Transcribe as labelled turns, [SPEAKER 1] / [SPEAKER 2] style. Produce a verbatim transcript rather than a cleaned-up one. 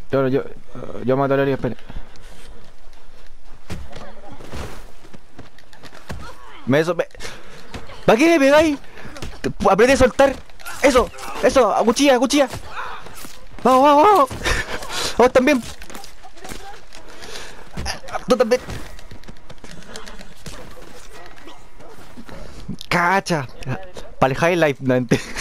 [SPEAKER 1] Yo, yo, yo mato a la herida, espera. Me eso, me... ¿Para qué me pegáis? Aprende a soltar. Eso, eso, a cuchilla, a cuchilla. Vamos, vamos, vamos. Vos también. Tú también. Cacha. Para el highlight, no entiendo.